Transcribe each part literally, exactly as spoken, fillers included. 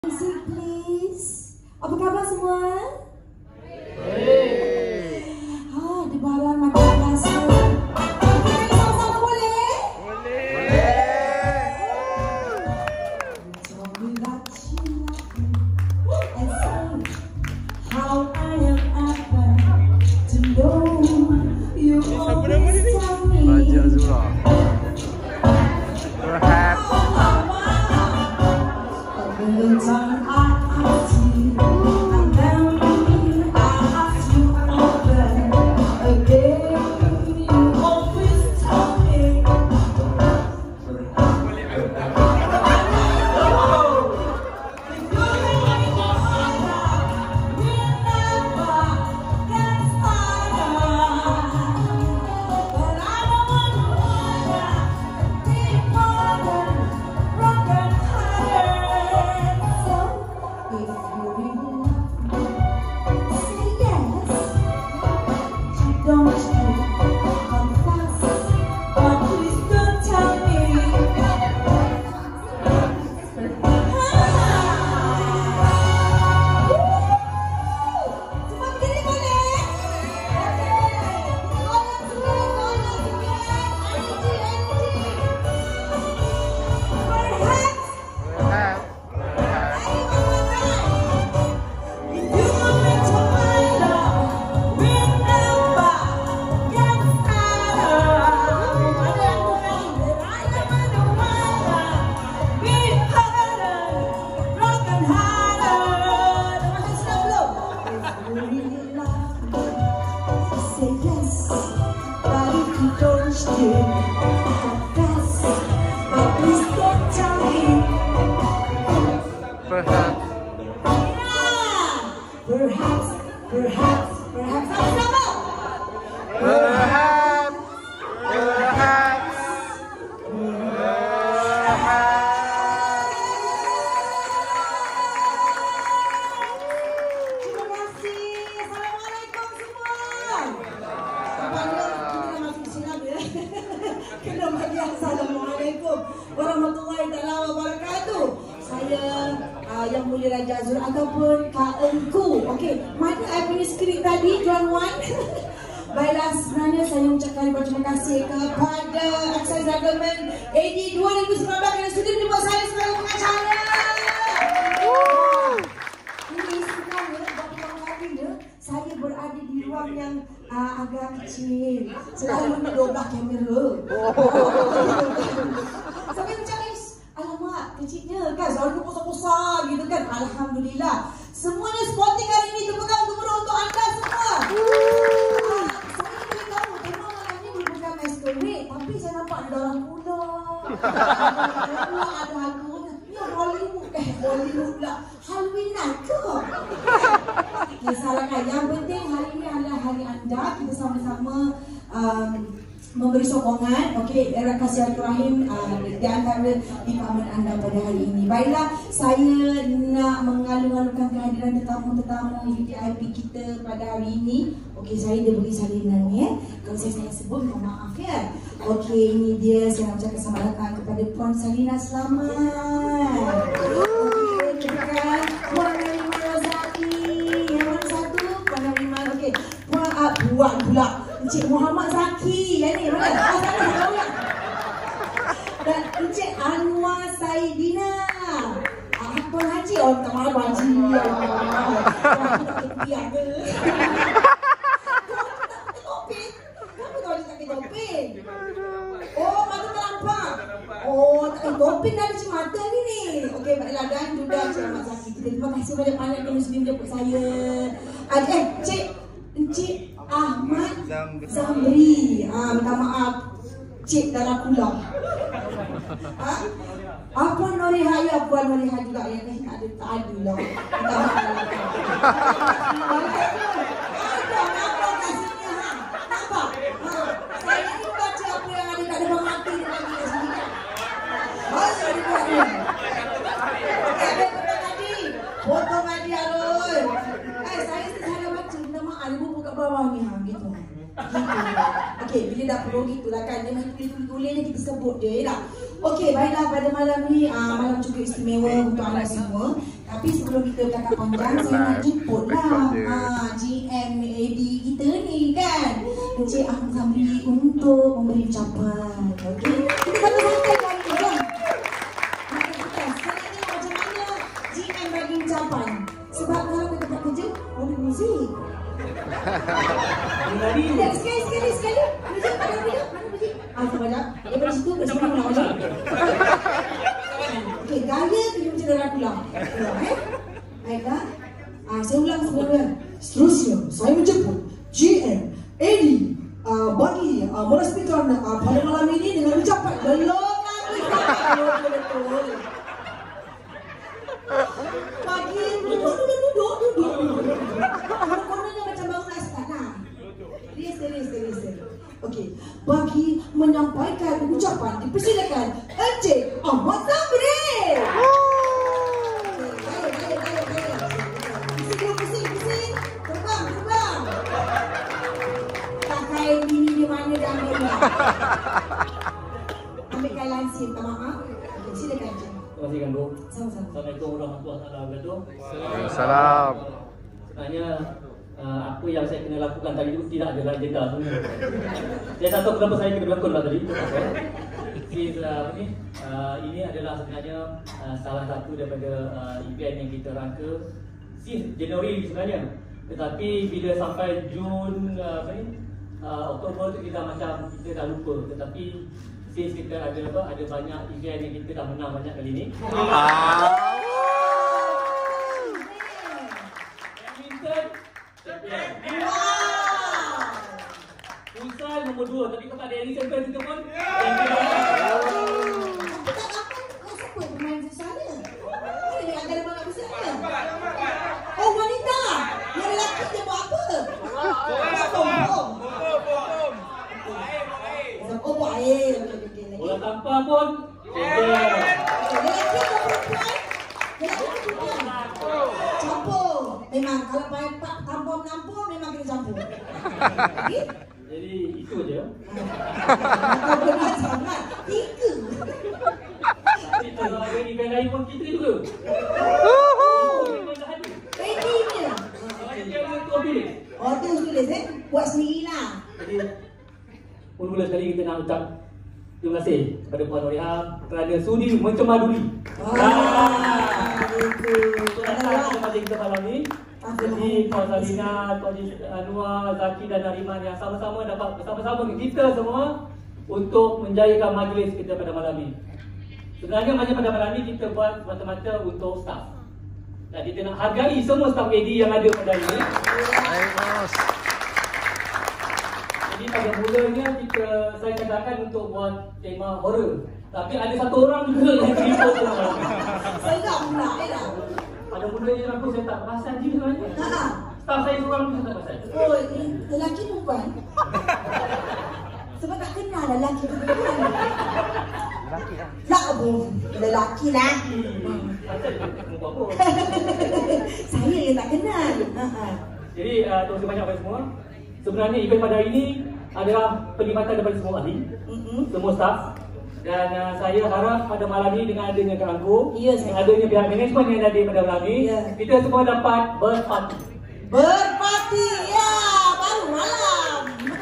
Music please. Apa khabar semua? Hey. Ah, di barang makan rasa. Kita sama-sama boleh? Boleh. Tell me that you love me and say how I am ever to know you always tell me. Raja Azura. Perhaps. Every time I ask you, and then I ask you over again, you always tell me. Perhaps. Perhaps, perhaps, perhaps, sama-sama. Perhaps. Perhaps. Terima kasih. Assalamualaikum semua. Kita masuk Islam ya. Kena bagi assalamualaikum warahmatullahi taala wabarakatuh. Saya uh, yang mulia Raja Azura ataupun Kak Engku. Okey, mana I punya skrip tadi, John Wan? Baiklah, sebenarnya saya ucapkan terima kasih kepada Excise Government A D dua ribu sembilan belas yang sudah menjemput saya sebagai pengacara. Ini sebenarnya buat orang-orangnya, saya berada di ruang yang uh, agak kecil. Selalu ada dua belas kamera. Sampai macam ni, alamak, kecilnya kan, selalu besar-besar gitu kan. Alhamdulillah, semuanya sporting hari ini. Tepukan untuk untuk anda semua. Ah, saya boleh tahu tema malam ni merupakan masquerade, tapi saya nampak ada orang pula. Ada lagunya. Ni Hollywood eh, Hollywood pula. Halloween night ke? Okay, salah kan. Yang penting hari ini adalah hari anda. Kita sama-sama um, memberi sokongan, okey, kasih rahim uh, di antara di paman anda pada hari ini. Baiklah, saya nak mengalu-alukan kehadiran tetamu-tetamu V V I P kita pada hari ini. Okey, saya dia beri salinan ya. Kalau saya salah sebut, mohon maaf ya. Okey, ini dia, saya nak ucapkan selamat datang kepada Puan Salina. Selamat. Okey, terima Puan Narima Rozaki. Yang mana satu? Puan Narima, okey. Puan, uh, Puan pula. Encik Muhammad Zaki, yang ni mana? Ah, sana tahu tak? Dan Encik Anwar Saidina. Ah, Tuan Haji, oh tak mahu Haji. Aku tak kepi ada. Kamu tak pakai topeng? Kamu tahu dia tak pakai topeng? Oh, mata tak nampak. Oh, tak pakai topeng dah macam mata ni ni. Okey, baiklah, dan juga Encik Ahmad Zaki. Terima kasih banyak-banyak kerana sudi menjemput saya. Eh, Encik, Encik Ahmad Zamri. Ah, minta maaf, Cik dalam pulang. Ha? Apa Norihaya, Puan Norihaya juga yang eh, tak ada, tak ada lah. Minta maaf. Ada apa kat sini ha? Nampak? Ha? Saya ni baca apa yang ada kat depan mati ni lagi kat sini. Masa dia buat ni. Okey, ada foto tadi. Foto tadi Arul. Eh, saya salah baca. Minta maaf, dia buka kat bawah ni ha, gitu. Okey, bila dah perlu gitulah kan, dia main tulis-tulisnya kita sebut dia lah. Okey, baiklah, pada malam ni uh, malam cukup istimewa untuk anda semua. Tapi sebelum kita bercakap panjang, saya nak jemput lah ha, G M A D kita ni kan, Encik Ahmad Zamri untuk memberi ucapan. Okey, kita santai-santai kan kan. Sebenarnya macam mana G M bagi ucapan? Sebab kalau kita tempat kerja, ada muzik. Sekali, sekali, sekali, sekali. Muzik, mana muzik? Mana muzik? Ah, banyak. Daripada situ, dari situ nak macam. Okey, gaya tu macam darah tulang. Eh? Baiklah. Ah, saya ulang sebelumnya. Seterusnya, saya menjemput G M A D uh, bagi uh, meresmikan uh, pada malam ini dengan ucapan belum lagi. Betul. Bagi duduk, duduk, duduk, duduk, duduk. Konon-kononnya macam baru nak start lah. Serius, serius, serius, serius. Okey, bagi menyampaikan ucapan dipersilakan Encik Ahmad Zamri. Pusing, pusing, pusing. Terbang, terbang. Tak kain bini di mana dah ambil lah. Ambilkan lansir, minta maaf. Okey, silakan Encik. Terima kasih Ganggu. Sama-sama. Assalamualaikum warahmatullahi wabarakatuh. Salam. Sebenarnya uh, apa yang saya kena lakukan tadi itu tidak ada dalam agenda sebenarnya. Saya tak tahu kenapa saya kena berlakon lah tadi. Since uh, apa ni, uh, ini adalah sebenarnya uh, salah satu daripada uh, event yang kita rangka since Januari sebenarnya. Tetapi bila sampai Jun uh, apa ni, uh, Oktober tu kita macam kita dah lupa. Tetapi since kita ada apa, ada banyak event yang kita dah menang banyak kali ni. Badminton, champion. Futsal nombor dua, tapi kalau tak ada any champion kita pun champion. Siapa pemain futsal dia? Mana dia ada banyak futsal dia? Oh, wanita. Yang lelaki dia buat apa? Bom, bom. Oh, buat air. Bola tampar pun champion. Lelaki atau perempuan? Lelaki atau perempuan? Campur. Memang kalau tampar menampur memang kena campur. Okay? Jadi itu je. Kau benar sangat. Tiga. Tapi kalau ada event lain pun kita juga. Ready punya. Oh, tu tulis eh. Buat sendirilah. Jadi mula-mula sekali kita nak ucap terima kasih kepada Puan Noriham kerana sudi mencemaduri. Ah, itu. Terima kasih kita malam ni. Jadi Puan Salina, Puan Anwar, Zaki dan Nariman yang sama-sama dapat bersama-sama dengan kita semua untuk menjayakan majlis kita pada malam ni. Sebenarnya majlis pada malam ni kita buat semata-mata untuk staff. Dan kita nak hargai semua staff A D yang ada pada hari ini. Jadi pada mulanya kita saya katakan untuk buat tema horror. Tapi ada satu orang juga yang terima pula. Sedap pula eh. Pada mulanya aku saya tak perasan je sebenarnya. Ha. Staff saya seorang pun tak perasan. Oh, ini lelaki perempuan. Sebab tak kenal lelaki perempuan. Lelaki lah. Tak apa. Lelaki lah. Pasal kamu buat apa? Saya yang tak kenal. Ha. Jadi uh, terima kasih banyak kepada semua. Sebenarnya event pada hari ini adalah perlibatan daripada semua ahli, mm-hmm. semua staff. Dan uh, saya harap pada malam ini dengan adanya Kak Angku, ya, dengan adanya pihak manajemen yang ada pada malam ini, ya. Kita semua dapat berparti. Berparti, ya, baru malam.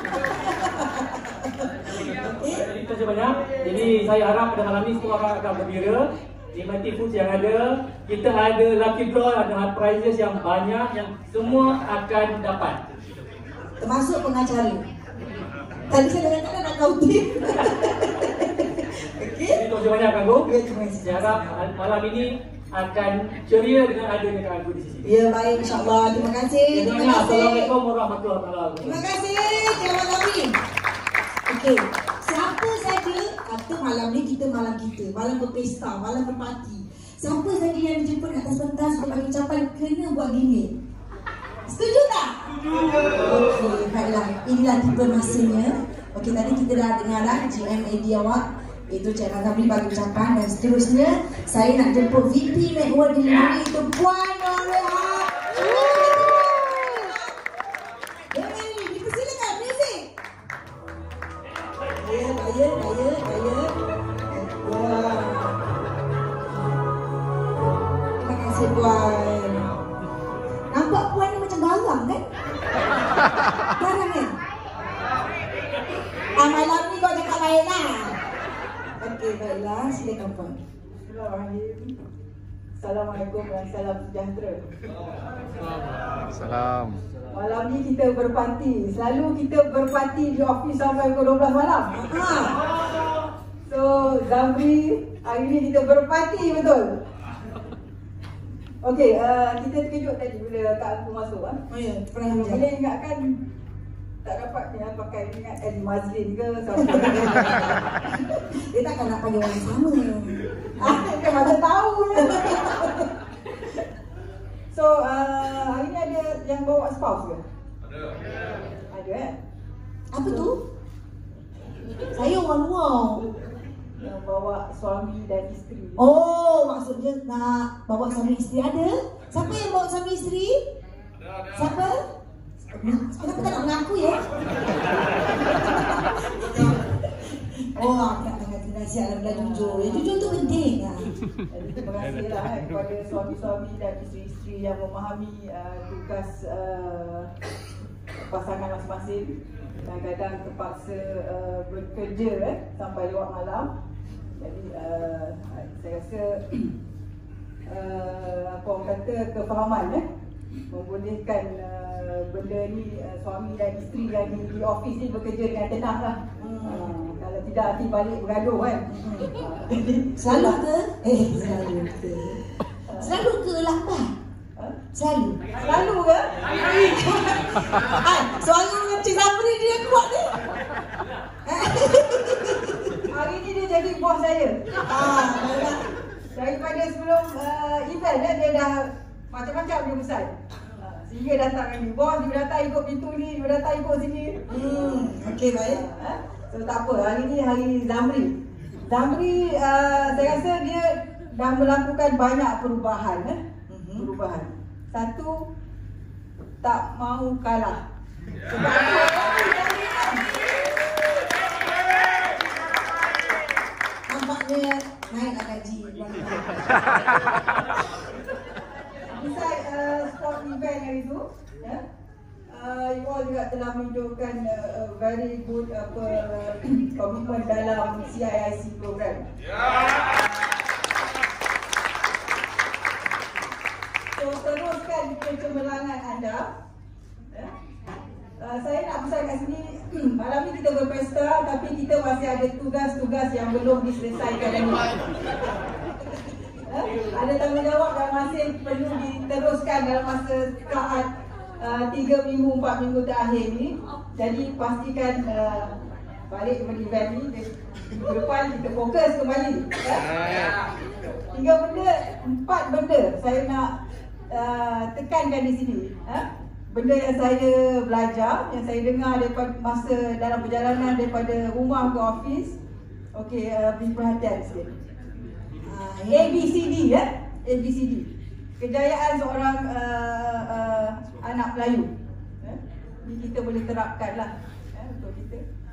Jadi terima kasih banyak. Jadi saya harap pada malam ini semua orang akan bergembira. Nikmati food yang ada. Kita ada lucky draw, ada hard prizes yang banyak yang semua akan dapat. Termasuk pengacara. Tadi saya dah kata nak kau tim. Okey. Terima kasih banyak Kak Angku. Ya, terima kasih. Saya harap malam ini akan ceria dengan adanya Kak Angku di sini. Ya, baik, insya-Allah. Terima kasih. Terima kasih. Assalamualaikum warahmatullahi wabarakatuh. Terima kasih. Terima kasih. Okey. Siapa saja kata malam ni kita malam kita, malam berpesta, malam berparti. Siapa saja yang dijemput atas pentas untuk bagi ucapan kena buat gimmick. Setuju tak? Setuju. Okey, baiklah. Inilah tiba masanya. Okey, tadi kita dah dengar dah G M A D awak. Itu Cik Razamli bagi ucapan dan seterusnya saya nak jemput V P Network Delivery itu Puan Noriham. Dengan ini dipersilakan muzik. Ya, saya, saya, saya. Wah. Terima kasih Puan. Nampak puan ni macam garang kan? Garang kan? Ah, malam ni kau cakap lain lah. Okey, baiklah. Silakan puan. Bismillahirrahmanirrahim. Assalamualaikum dan salam sejahtera. Salam. Malam ni kita berparti. Selalu kita berparti di office sampai pukul dua belas malam. Ha. So, Zamri, hari ni kita berparti betul. Okey, uh, kita terkejut tadi bila Kak Aku masuk. Ha? Oh ya, pernah Boleh menjadi. ingatkan tak dapat dia pakai ingat Eddie Mazlin ke siapa. Dia takkan nak panggil orang sama. Ah, dia macam tahu. So, uh, hari ni ada yang bawa spouse ke? Ada. Ada eh? Apa tu? Saya orang luar. Yang bawa suami dan isteri. Oh, maksudnya nak bawa suami isteri ada? Siapa yang bawa suami isteri? Ada, ada. Siapa? Kenapa tak nak mengaku ya? Oh, agak sangat rahsia dalam belah jujur. Ya, jujur tu penting lah. Jadi terima kasihlah eh, kepada suami-suami dan isteri-isteri yang memahami uh, tugas uh, pasangan masing-masing. Kadang-kadang terpaksa uh, bekerja eh, sampai lewat malam. Jadi uh, saya rasa uh, apa orang kata kefahaman eh, membolehkan uh, benda ni uh, suami dan isteri yang di, di office ni bekerja dengan tenang lah. Hmm. Uh, kalau tidak nanti balik bergaduh kan. Hmm. Selalu ke? Eh, selalu ke? Selalu ke lambat? Huh? Selalu. Selalu ke? Ah, suara Cik Zamri dia kuat ni. Hari ni dia jadi bos saya. Ah, baiklah. Daripada sebelum uh, event dia, dia dah macam-macam dia pesan. Uh, sehingga datang ni, bos dia datang ikut pintu ni, dia datang ikut sini. Hmm, okey baik. Uh, so tak apa, hari ni hari Zamri. Zamri uh, saya rasa dia dah melakukan banyak perubahan eh? Mm-hmm. Perubahan. Satu, tak mau kalah. Sebab nampaknya naiklah gaji. Besides uh, sport event hari tu, yeah, uh, you all juga telah menunjukkan uh, a very good apa uh, komitmen dalam C I I C program. So teruskan kecemerlangan anda. Yeah. Uh, saya nak pesan kat sini, malam ni kita berpesta tapi kita masih ada tugas-tugas yang belum diselesaikan lagi. Uh, ada tanggungjawab yang masih perlu diteruskan dalam masa saat tiga uh, minggu, empat minggu terakhir ni. Jadi pastikan uh, balik kepada event ni, minggu depan kita fokus kembali. Uh. Tiga benda, empat benda saya nak uh, tekankan di sini. Uh. Benda yang saya belajar, yang saya dengar daripada masa dalam perjalanan daripada rumah ke office. Okey, uh, beri perhatian sikit. Uh, A B C D ya, A B C D. Kejayaan seorang uh, uh, anak Melayu. Eh? Ini kita boleh terapkan lah eh, untuk kita.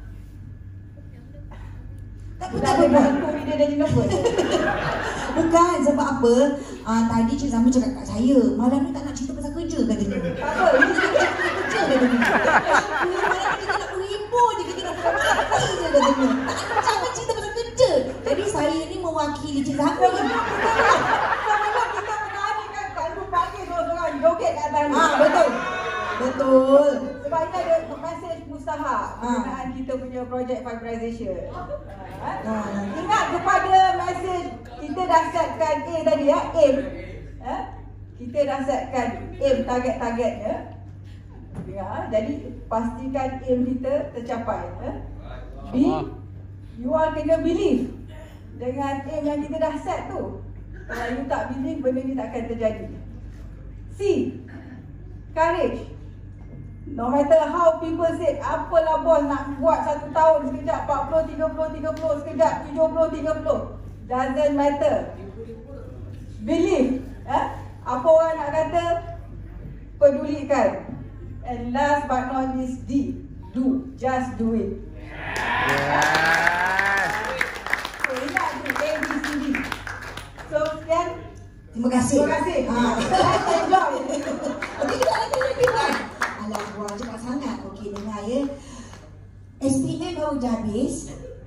Tak Bukan ada bantu dia dah nervous. Bukan, sebab apa? Uh, tadi Cik Zamri cakap kat saya, malam ni tak nak cerita pasal kerja katanya. Tak apa, ini Kita nak kerja katanya. Malam ni kita nak berhibur je, kita nak berhati je katanya. Tak, jangan cerita pasal kerja. Jadi saya ni mewakili Cik Zamri. Sebab kita berani kan, Kak Lu panggil seorang-seorang joget kat atas ni. Ah, betul. Betul. Sebab ini ada mesej mustahak berkenaan Ha. kita punya projek fiberization. Ha. Ha. Ingat kepada mesej kita dah setkan A tadi ya, aim. Ha? Kita dah setkan aim target-targetnya. Ya, jadi pastikan aim kita tercapai. Ha? B, you all kena believe dengan aim yang kita dah set tu. Kalau you tak believe, benda ni tak akan terjadi. C, courage. No matter how people say, apalah bos nak buat satu tahun sekejap, empat puluh, tiga puluh, tiga puluh sekejap, tujuh puluh, tiga puluh. Doesn't matter. Believe. Eh? Apa orang nak kata, pedulikan. And last but not least, D. Do. Just do it. Yes. So, ingat tu, A, B, C, D. So, sekian. Terima kasih. Terima kasih. Ha. Enjoy. Okey, kita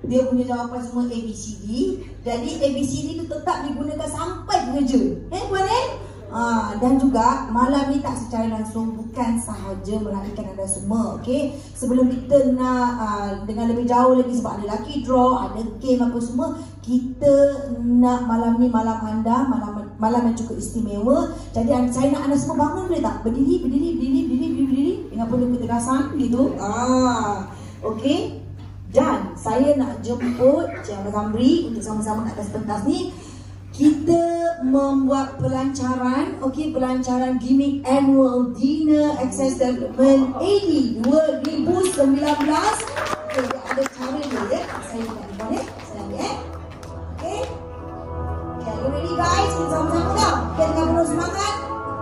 dia punya jawapan semua A B C D. Jadi A B C D itu tetap digunakan sampai kerja. Eh puan eh? Ha, dan juga malam ni tak secara langsung bukan sahaja meraihkan anda semua, okey. Sebelum kita nak uh, dengan lebih jauh lagi sebab ada lucky draw, ada game apa semua, kita nak malam ni malam anda, malam malam yang cukup istimewa. Jadi saya nak anda semua bangun boleh tak? Berdiri, berdiri, berdiri, berdiri, berdiri, berdiri dengan penuh ketegasan gitu. Ah, okey. Dan saya nak jemput Cik Ramri untuk sama-sama ke atas pentas ni. Kita membuat pelancaran, okey, pelancaran gimmick annual dinner access development A D dua ribu sembilan belas. Okay, ada cara dia ya. Saya nak buat ya. Saya ambil eh. Okey. Okay, are you ready guys? Kita sama-sama dah. Okay, dengan penuh semangat.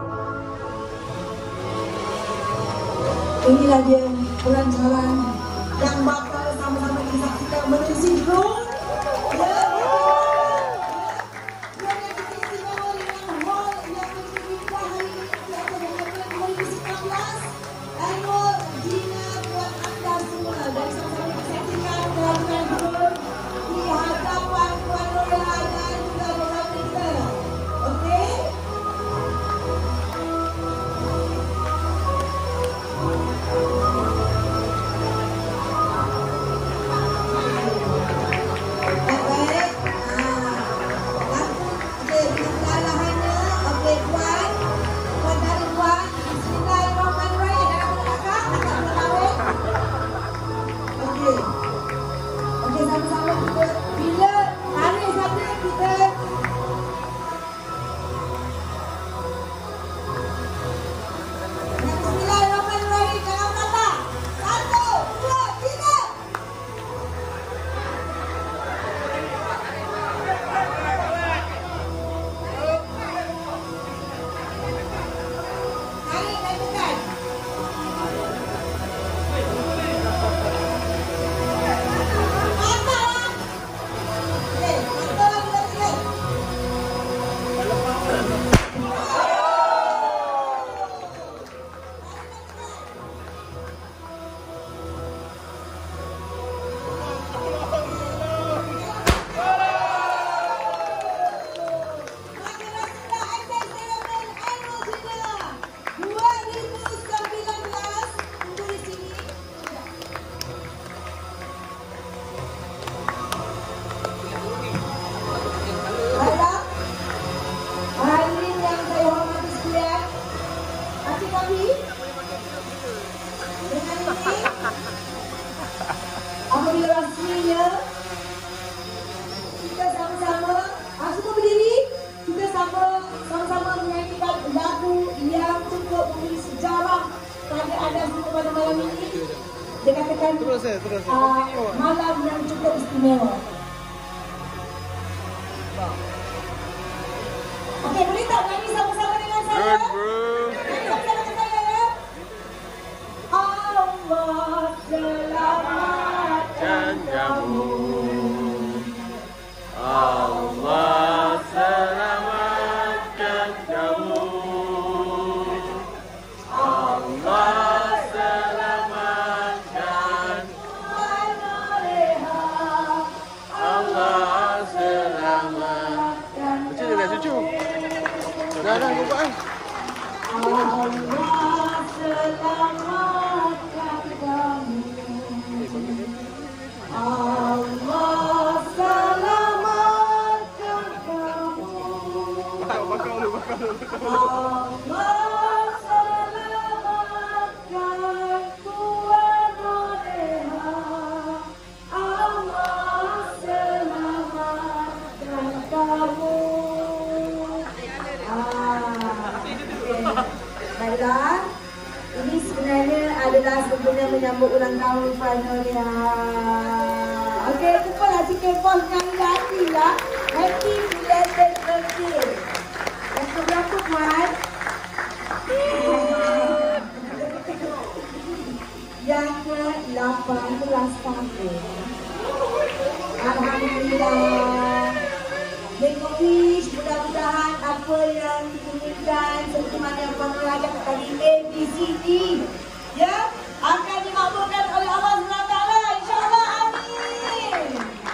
Inilah dia pelancaran yang bakal sama-sama disaksikan menerusi drone. Apabila rasminya kita sama-sama, ah, semua berdiri, kita sama sama-sama menyanyikan lagu yang cukup memberi sejarah pada anda semua pada malam ini. Dia katakan terus, eh, terus, uh, malam yang cukup istimewa. Okey, boleh tak nyanyi sama-sama dengan saya? Nyanyi sama-sama dengan saya ya. Allah selamatkan kamu. Allah selamatkan kamu. Allah selamatkan. Allah selamatkan. Cucu dah cucu. Dah dah buat ah. Allah selamatkan kamu. Allah selamatkan kamu. Bakal lu bakal lu. Allah selamatkan Tuan Rodeha. Allah selamatkan kamu. Ah, okay. Baiklah. Ini sebenarnya adalah sempena menyambut ulang tahun Puan Rodeha. Okey, kumpullah sikit bos nyanyi-nyanyi lah. Happy belated birthday. Yang keberapa Puan? Yang ke lapan belas tahun. Alhamdulillah. Make a wish, mudah-mudahan apa yang diinginkan serta mana yang Puan Rodeha tadi A B C D ya akan dimakbulkan oleh Allah subhanahu wa taala, insya-Allah. Amin.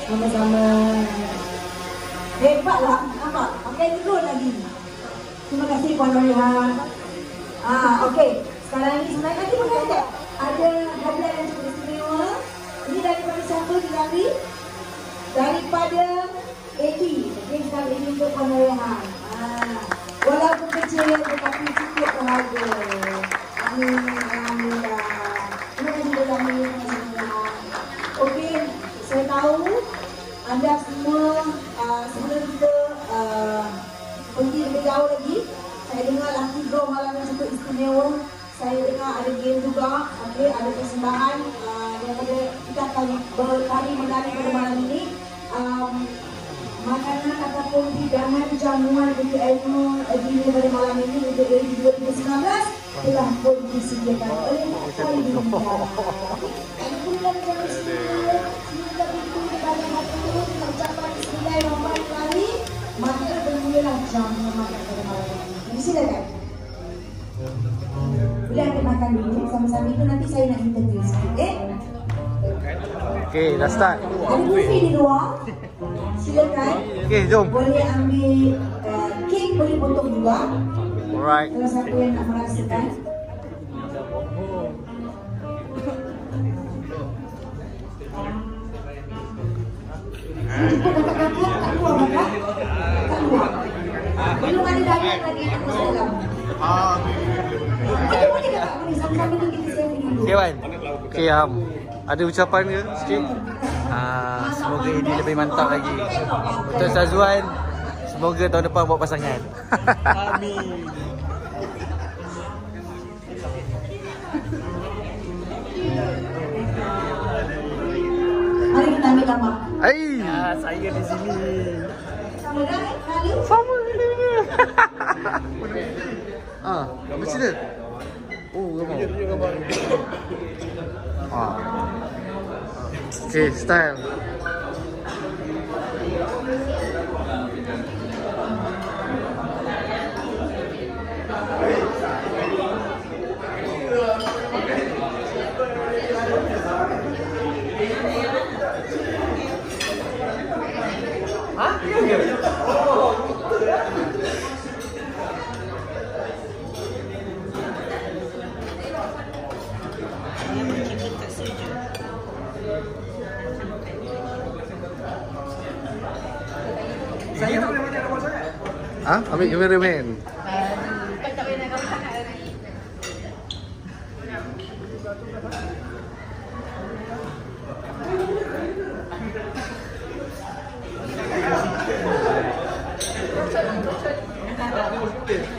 Sama-sama. Hebatlah, nampak? Pakai terus lagi. Terima kasih Puan Marihan. Ah, okey. Sekarang ni sebenarnya nanti pun ada ada hadiah yang cukup istimewa. Ini daripada siapa diambil? Daripada A D. Okey, sekarang ini untuk Puan Marihan. Ah, walaupun kecil tetapi cukup berharga. Amin, alhamdulillah. Terima kasih banyak. Okey, saya tahu anda semua uh, sebelum kita uh, pergi lebih jauh lagi, saya dengar lucky draw malam yang cukup istimewa. Saya dengar ada game juga, okay, ada persembahan uh, daripada kita akan berlari menari pada malam ini. Um, makanan ataupun hidangan jamuan untuk ilmu dinner pada malam ini untuk dua ribu sembilan belas telah pun disediakan oleh Puan Marihan. Alhamdulillah, jangan semua sudah begitu kepada hati mengucapkan bismillahirrahmanirrahim kali, maka bermulalah jamuan makan pada malam ini. Silakan. Boleh ambil makan dulu, sama-sama itu nanti saya nak interview sikit, eh? Okay, dah start. Ada buffet di luar. Silakan. Okay, jom. Boleh ambil uh, kek, boleh potong juga. Alright. Kalau siapa yang nak merasakan. Jemput kakak-kakak, tak keluar kakak? Tak keluar. Belum ada dalam lagi yang aku dalam. Ada boleh kakak boleh sama-sama tu kita selfie dulu. Okay, Wan. Okay, um, ada ucapan ke sikit? Ah, semoga ini lebih mantap lagi. Untuk Sazwan, semoga tahun depan buat pasangan. Amin. Mari kita ambil gambar. Hai. Ah, saya di sini. Sama dah, kali. Sama ni. Ah, gambar sini. Oh, gambar. Ah. Okay, style. Saya tak boleh macam nombor saya. Ah, ambil cameraman. Saya